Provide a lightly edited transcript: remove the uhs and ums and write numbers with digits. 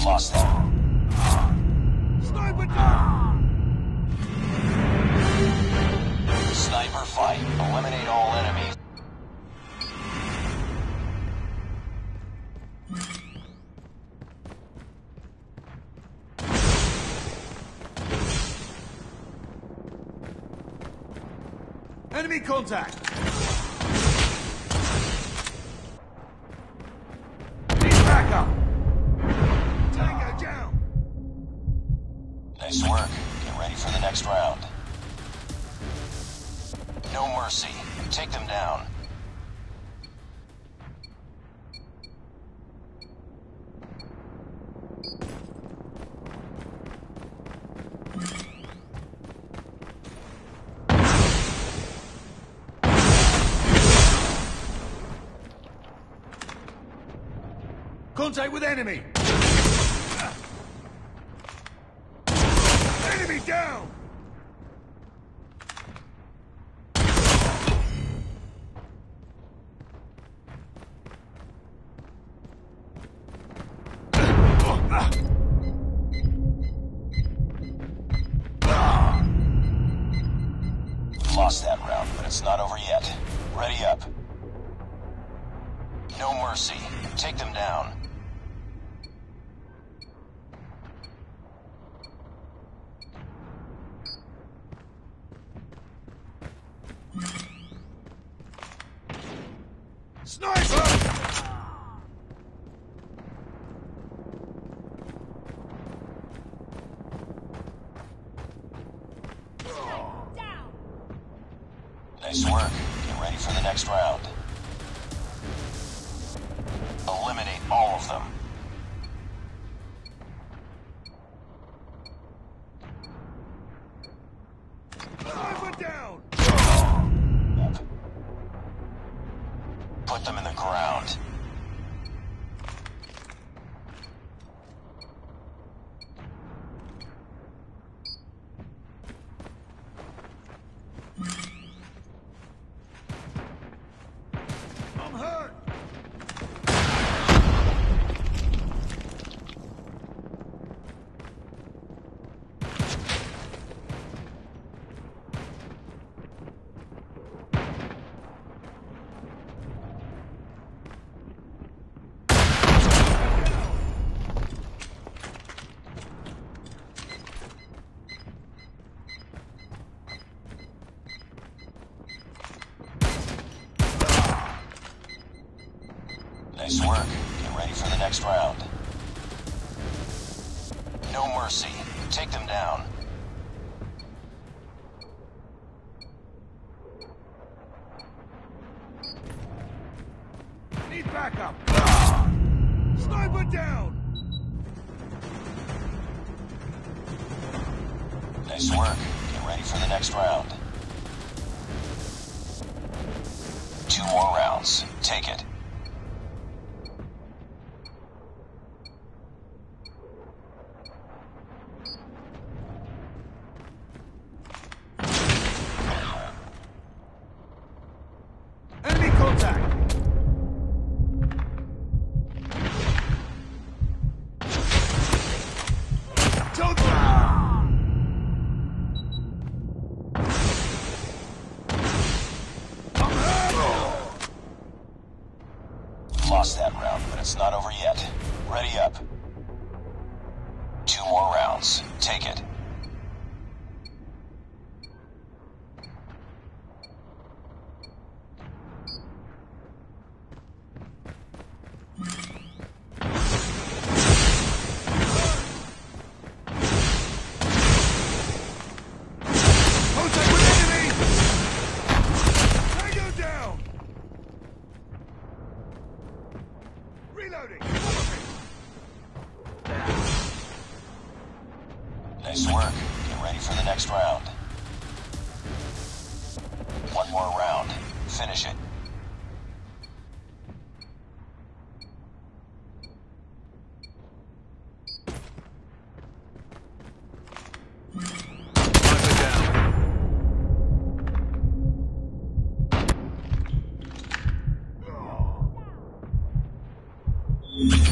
Lost them. Sniper down! Sniper fight. Eliminate all enemies. Enemy contact! Need backup! Tango down! Nice work. Get ready for the next round. No mercy. Take them down. Contact with enemy! Enemy down! Lost that round, but it's not over yet. Ready up. No mercy. Take them down. Sniper! Nice work. Get ready for the next round. Eliminate all of them. Sniper down! Put them in the ground. I'm hurt! Nice work. Get ready for the next round. No mercy. Take them down. Need backup! Sniper down! Nice work. Get ready for the next round. 2 more rounds. Take it. Enemy contact! Lost that round, but it's not over yet. Ready up. 2 more rounds. Take it. Contact with enemy! Tango down! Reloading! Nice work. Get ready for the next round. 1 more round. Finish it. Sniper down!